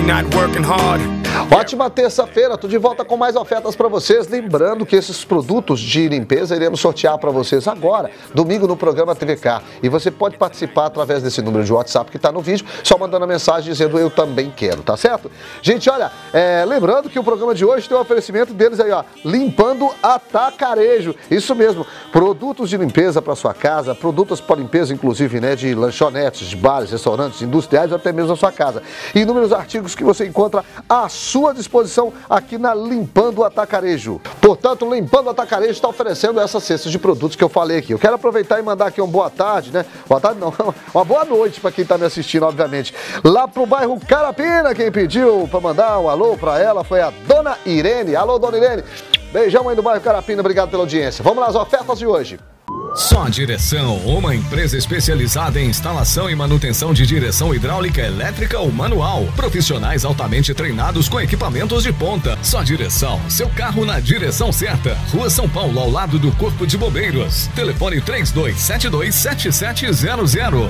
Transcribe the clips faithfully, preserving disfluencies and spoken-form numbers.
not working hard. Ótima terça-feira, tô de volta com mais ofertas para vocês. Lembrando que esses produtos de limpeza iremos sortear para vocês agora, domingo no programa T V K. E você pode participar através desse número de WhatsApp que está no vídeo, só mandando a mensagem dizendo eu também quero, tá certo? Gente, olha, é, lembrando que o programa de hoje tem um oferecimento deles aí, ó, Limpando Atacarejo. Isso mesmo, produtos de limpeza para sua casa, produtos para limpeza, inclusive, né, de lanchonetes, de bares, restaurantes, industriais ou até mesmo na sua casa. E inúmeros artigos que você encontra à sua disposição aqui na Limpando Atacarejo. Portanto, Limpando Atacarejo está oferecendo essas cestas de produtos que eu falei aqui. Eu quero aproveitar e mandar aqui uma boa tarde, né? Boa tarde não, uma boa noite para quem está me assistindo, obviamente. Lá pro bairro Carapina, quem pediu para mandar um alô para ela foi a Dona Irene. Alô, Dona Irene. Beijão aí do bairro Carapina, obrigado pela audiência. Vamos lá, as ofertas de hoje. Só Direção, uma empresa especializada em instalação e manutenção de direção hidráulica, elétrica ou manual. Profissionais altamente treinados com equipamentos de ponta. Só Direção, seu carro na direção certa. Rua São Paulo, ao lado do Corpo de Bombeiros. Telefone três dois sete dois, sete sete zero zero.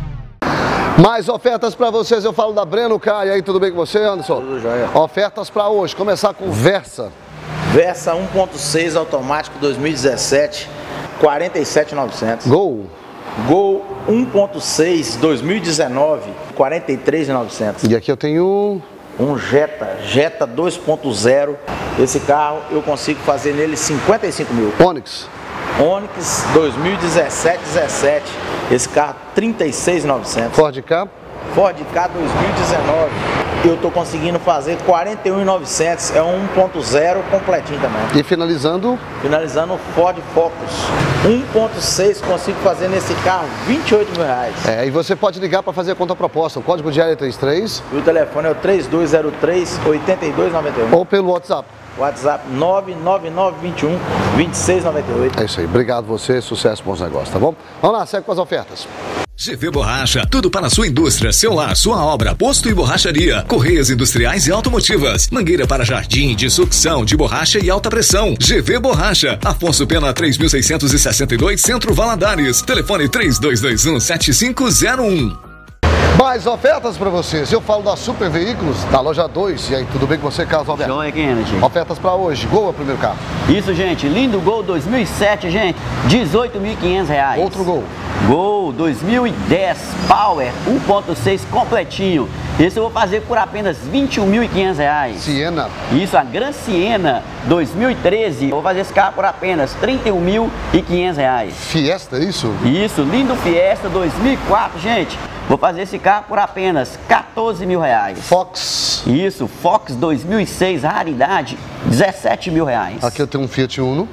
Mais ofertas para vocês, eu falo da Breno Caia. E aí, tudo bem com você, Anderson? Tudo jóia. Ofertas para hoje, começar com Versa. Versa um ponto seis automático dois mil e dezessete, quarenta e sete mil e novecentos. Gol. Gol um ponto seis dois mil e dezenove, quarenta e três mil e novecentos. E aqui eu tenho um Jetta, Jetta dois ponto zero. Esse carro eu consigo fazer nele cinquenta e cinco mil. Onix. Onix dois mil e dezessete, dezessete. Esse carro trinta e seis mil e novecentos. Ford Ka. Ford Ka dois mil e dezenove. Eu tô conseguindo fazer quarenta e um mil e novecentos. É um um ponto zero completinho também. E finalizando? Finalizando o Ford Focus um ponto seis, consigo fazer nesse carro vinte e oito mil reais. É, e você pode ligar para fazer a contraproposta. O código de área é trinta e três. E o telefone é o três dois zero três, oito dois nove um. Ou pelo WhatsApp. WhatsApp nove nove nove dois um, dois seis nove oito. É isso aí. Obrigado você, sucesso, bons negócios, tá bom? Vamos lá, segue com as ofertas. G V Borracha, tudo para a sua indústria, seu lar, sua obra, posto e borracharia, correias industriais e automotivas, mangueira para jardim, de sucção, de borracha e alta pressão. G V Borracha, Afonso Pena três mil seiscentos e sessenta e dois, Centro Valadares, telefone três dois dois um, sete cinco zero um. Mais ofertas para vocês. Eu falo da Super Veículos, da loja dois. E aí, tudo bem com você, Carlos Alberto? Joia, Kennedy. Ofertas para hoje. Gol é o primeiro carro. Isso, gente. Lindo Gol dois mil e sete, gente. dezoito mil e quinhentos reais. Outro Gol. Gol dois mil e dez Power um ponto seis completinho. Esse eu vou fazer por apenas vinte e um mil e quinhentos reais. Siena. Isso, a Gran Siena dois mil e treze. Eu vou fazer esse carro por apenas trinta e um mil e quinhentos reais. Fiesta, é isso? Isso, lindo Fiesta dois mil e quatro, gente. Vou fazer esse carro por apenas quatorze mil reais. Fox. Isso, Fox dois mil e seis, raridade, dezessete mil reais. Aqui eu tenho um Fiat Uno.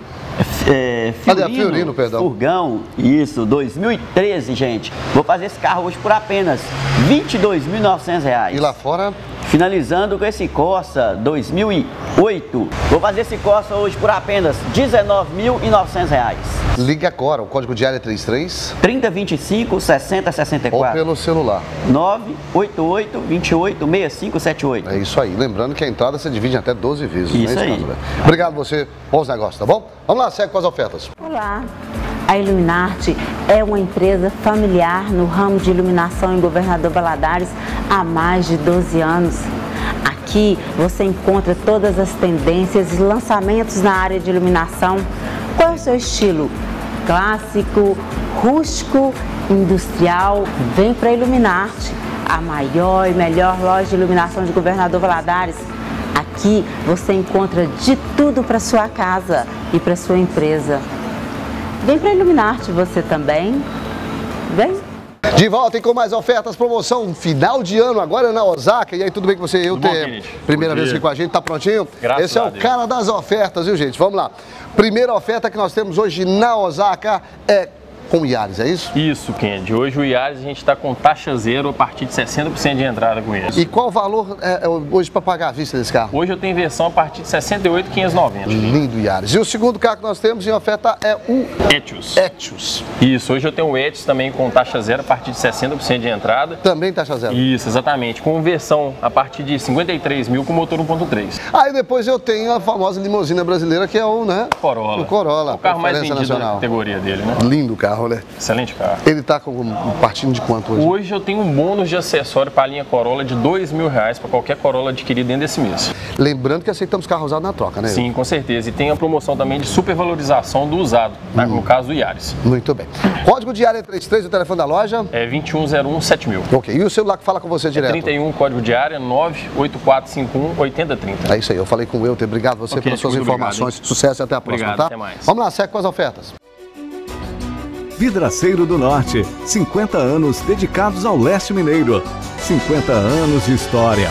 É, Cadê a Fiorino, perdão? Furgão, isso, dois mil e treze, gente. Vou fazer esse carro hoje por apenas vinte e dois mil e novecentos reais. E lá fora? Finalizando com esse Corsa dois mil e oito. Vou fazer esse Corsa hoje por apenas dezenove mil e novecentos reais. Ligue agora, o código de área é trinta e três. trinta vinte e cinco, sessenta sessenta e quatro. Ou pelo celular. nove oito oito, dois oito, seis cinco sete oito. É isso aí. Lembrando que a entrada você divide em até doze vezes. Isso, né? aí. Caso, obrigado você. Bons negócios, tá bom? Vamos lá, segue com as ofertas. Olá. A Iluminarte é uma empresa familiar no ramo de iluminação em Governador Valadares há mais de doze anos. Aqui você encontra todas as tendências e lançamentos na área de iluminação. Qual é o seu estilo? Clássico, rústico, industrial? Vem para a Iluminarte, a maior e melhor loja de iluminação de Governador Valadares. Aqui você encontra de tudo para sua casa e para sua empresa. Vem para a Iluminarte você também. Vem. De volta e com mais ofertas, promoção final de ano, agora na Osaka. E aí, tudo bem com você? Eu Tudo bom, ter Kennedy? primeira Bom vez dia. aqui com a gente, tá prontinho? Graças Esse é a o Deus. cara das ofertas, viu, gente? Vamos lá. Primeira oferta que nós temos hoje na Osaka é com o Yaris, é isso? Isso, Kennedy. Hoje o Yaris a gente está com taxa zero a partir de sessenta por cento de entrada com ele. E qual o valor é, é, hoje para pagar à vista desse carro? Hoje eu tenho versão a partir de sessenta e oito mil quinhentos e noventa. Lindo Yaris. E o segundo carro que nós temos em oferta é o Etios. Etios. Isso, hoje eu tenho o Etios também com taxa zero a partir de sessenta por cento de entrada. Também taxa zero. Isso, exatamente. Com versão a partir de cinquenta e três mil com motor um ponto três. Aí depois eu tenho a famosa limusina brasileira que é o, né? Corolla. O Corolla. O carro mais referência vendido da nacional. categoria dele, né? Lindo carro. carro, né? Excelente carro. Ele tá com um partindo de quanto hoje? Hoje eu tenho um bônus de acessório para a linha Corolla de dois mil reais para qualquer Corolla adquirida dentro desse mês. Lembrando que aceitamos carro usado na troca, né? Sim, com certeza. E tem a promoção também de supervalorização do usado, tá? Hum. No caso do Yaris. Muito bem. Código de área trinta e três, o telefone da loja? É vinte e um zero um sete mil. Ok. E o celular que fala com você direto? trinta e um, código de área nove oito quatro cinco um oito zero três zero. É isso aí. Eu falei com o Euter. Obrigado você Ok, pelas suas informações. obrigado, Sucesso e até a próxima, Obrigado, tá? até mais. Vamos lá, segue com as ofertas. Vidraceiro do Norte, cinquenta anos dedicados ao leste mineiro. cinquenta anos de história.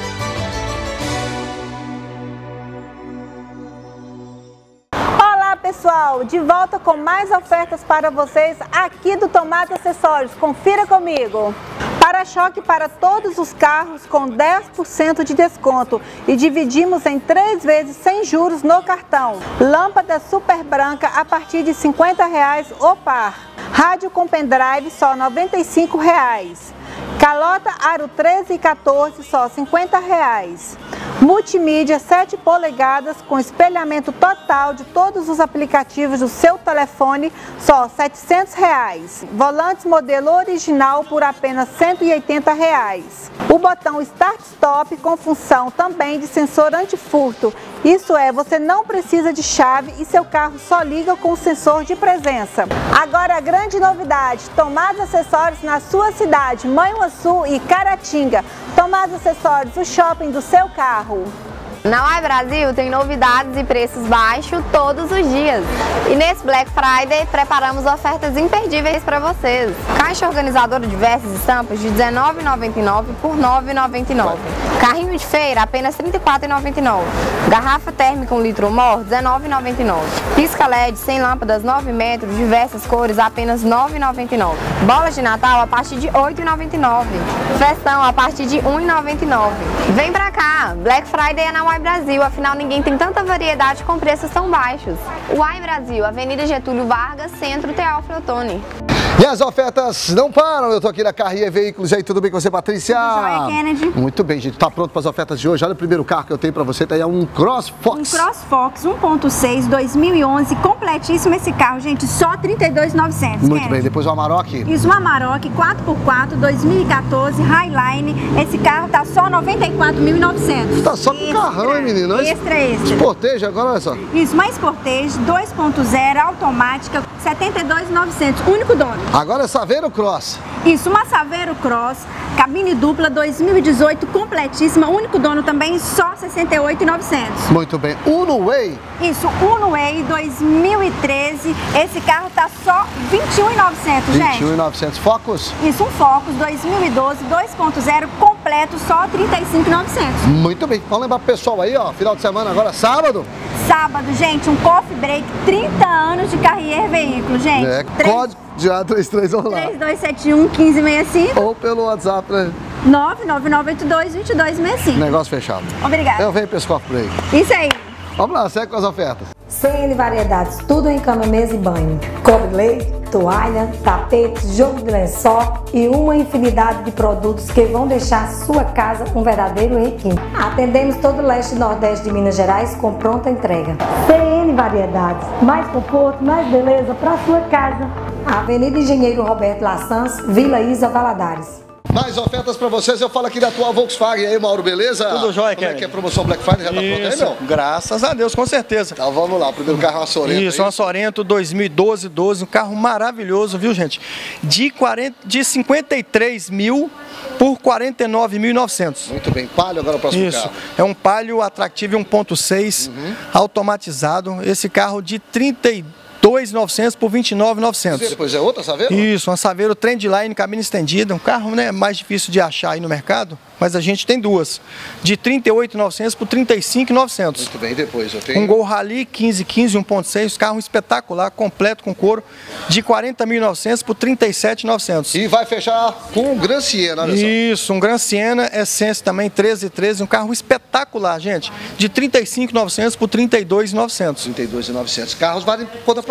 Olá pessoal, de volta com mais ofertas para vocês aqui do Tomada Acessórios. Confira comigo. Para-choque para todos os carros com dez por cento de desconto e dividimos em três vezes sem juros no cartão. Lâmpada super branca a partir de cinquenta reais o par. Rádio com pendrive só noventa e cinco reais. Calota aro treze e quatorze só cinquenta reais. Multimídia sete polegadas com espelhamento total de todos os aplicativos do seu telefone, só setecentos reais. Volantes modelo original por apenas cento e oitenta reais. O botão Start Stop com função também de sensor antifurto. Isso é, você não precisa de chave e seu carro só liga com o sensor de presença. Agora a grande novidade, Tomadas Acessórios na sua cidade, Manhuaçu e Caratinga. Tomadas Acessórios, o shopping do seu carro. Na Uai Brasil tem novidades e preços baixos todos os dias. E nesse Black Friday preparamos ofertas imperdíveis para vocês. Caixa organizadora de diversas estampas de dezenove reais e noventa e nove centavos por nove reais e noventa e nove centavos. Carrinho de feira apenas trinta e quatro reais e noventa e nove centavos. Garrafa térmica um litro mor dezenove reais e noventa e nove centavos. Pisca L E D sem lâmpadas nove metros, diversas cores apenas nove reais e noventa e nove centavos. Bolas de Natal a partir de oito reais e noventa e nove centavos. Festão a partir de um real e noventa e nove centavos. Vem pra cá, Black Friday é na Uai Brasil, afinal ninguém tem tanta variedade com preços tão baixos. Uai Brasil, Avenida Getúlio Vargas, Centro Teófilo Otoni. E as ofertas não param, eu tô aqui na Carrier Veículos. E aí, tudo bem com você, Patrícia? Tudo jóia, Kennedy. Muito bem, gente, tá pronto para as ofertas de hoje. Olha o primeiro carro que eu tenho para você, tá aí, é um CrossFox. Um CrossFox um ponto seis dois mil e onze, completíssimo esse carro, gente, só trinta e dois mil e novecentos. Muito Kennedy. bem, depois o Amarok. Isso, um Amarok quatro por quatro dois mil e quatorze, Highline. Esse carro tá só noventa e quatro mil e novecentos. Tá só com Extra, carrão, hein, menino? Extra, extra. Sportage agora, olha só. Isso, mais Sportage dois ponto zero, automática, setenta e dois mil e novecentos, único dono. Agora é Saveiro Cross. Isso, uma Saveiro Cross, cabine dupla dois mil e dezoito, completíssima, único dono também, só sessenta e oito mil e novecentos. Muito bem. Uno Way. Isso, Uno Way dois mil e treze, esse carro tá só vinte e um mil e novecentos, gente. vinte e um mil e novecentos. Focus. Isso, um Focus dois mil e doze, dois ponto zero, completo, só trinta e cinco mil e novecentos. Muito bem. Vamos lembrar pro pessoal aí, ó, final de semana agora, sábado. Sábado, gente, um Coffee Break, trinta anos de Carrier Veículos, gente. É, três- código de A trinta e três, vamos lá. três dois sete um, um cinco seis cinco, Ou pelo WhatsApp, né? nove nove nove oito dois, dois dois seis cinco. Negócio fechado. Obrigada. Eu venho pro Coffee Break. Isso aí. Vamos lá, segue com as ofertas. C N Variedades, tudo em cama, mesa e banho. Cobre de leite, toalha, tapetes, jogo de lençol e uma infinidade de produtos que vão deixar sua casa um verdadeiro requinte. Atendemos todo o leste e nordeste de Minas Gerais com pronta entrega. C N Variedades, mais conforto, mais beleza para sua casa. Avenida Engenheiro Roberto Lassans, Vila Isa, Valadares. Mais ofertas pra vocês, eu falo aqui da atual Volkswagen. E aí, Mauro, beleza? Tudo jóia, Como é Kennedy. que é a promoção Black Friday? Já tá pronta aí, Isso, meu? graças a Deus, com certeza. Então vamos lá, o primeiro carro é uma Sorento. Isso, aí. uma Sorento dois mil e doze, doze, um carro maravilhoso, viu, gente? De, quarenta, de cinquenta e três mil por quarenta e nove mil e novecentos. Muito bem, Palio agora o próximo Isso, carro. é um Palio Attractive um ponto seis, Uhum. automatizado. Esse carro de trinta e dois mil e novecentos por vinte e nove mil e novecentos. Depois é outra, Saveiro? Isso, uma Saveiro Trendline, cabine estendida, um carro, né, mais difícil de achar aí no mercado, mas a gente tem duas, de trinta e oito mil e novecentos por trinta e cinco mil e novecentos. Muito bem, depois eu tenho... Um Gol Rally quinze quinze um ponto seis, carro espetacular, completo com couro, de quarenta mil e novecentos por trinta e sete mil e novecentos. E vai fechar com um Gran Siena, olha só. Isso, um Gran Siena Essence também, treze treze, um carro espetacular, gente, de trinta e cinco mil e novecentos por trinta e dois mil e novecentos. trinta e dois mil e novecentos. Carros valem por conta própria.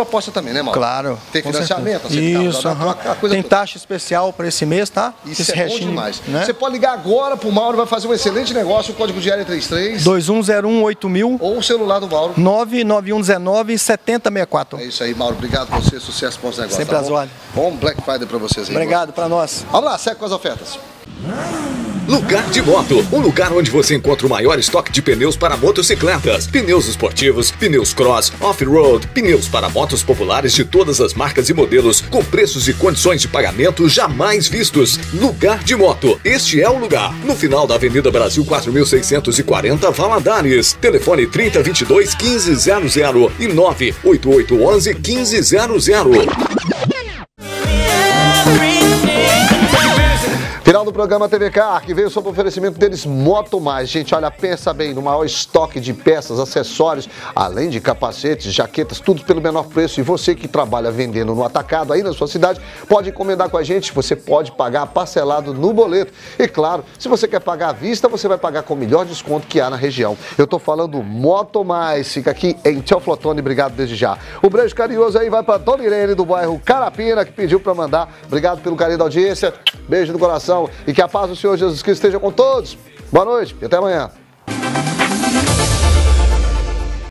proposta também, né, Mauro? Claro. Tem financiamento, Isso, uhum. a coisa Tem toda. taxa especial para esse mês, tá? Isso esse é restinho, bom demais. né? Você pode ligar agora pro Mauro, vai fazer um excelente negócio, o código de área é trinta e três. dois um zero um oito mil. Ou o celular do Mauro. nove nove um um nove sete zero seis quatro. É isso aí, Mauro. Obrigado por você, sucesso para os negócios. Sempre tá às bom? ordens. Bom Black Friday para vocês aí. Obrigado para nós. Vamos lá, segue com as ofertas. Lugar de Moto, um lugar onde você encontra o maior estoque de pneus para motocicletas, pneus esportivos, pneus cross, off-road, pneus para motos populares de todas as marcas e modelos, com preços e condições de pagamento jamais vistos. Lugar de Moto, este é o lugar. No final da Avenida Brasil quatro mil seiscentos e quarenta, Valadares. Telefone trinta, vinte e dois, quinze zero zero e nove oito oito um um, quinze zero zero. Final do programa T V Car, que veio sob o oferecimento deles Moto Mais. Gente, olha, pensa bem, no maior estoque de peças, acessórios, além de capacetes, jaquetas, tudo pelo menor preço. E você que trabalha vendendo no atacado aí na sua cidade, pode encomendar com a gente, você pode pagar parcelado no boleto. E claro, se você quer pagar à vista, você vai pagar com o melhor desconto que há na região. Eu tô falando Moto Mais, fica aqui em Teoflotone, obrigado desde já. O beijo carinhoso aí vai para Dona Irene do bairro Carapina, que pediu para mandar. Obrigado pelo carinho da audiência, beijo no coração. E que a paz do Senhor Jesus Cristo esteja com todos. Boa noite e até amanhã.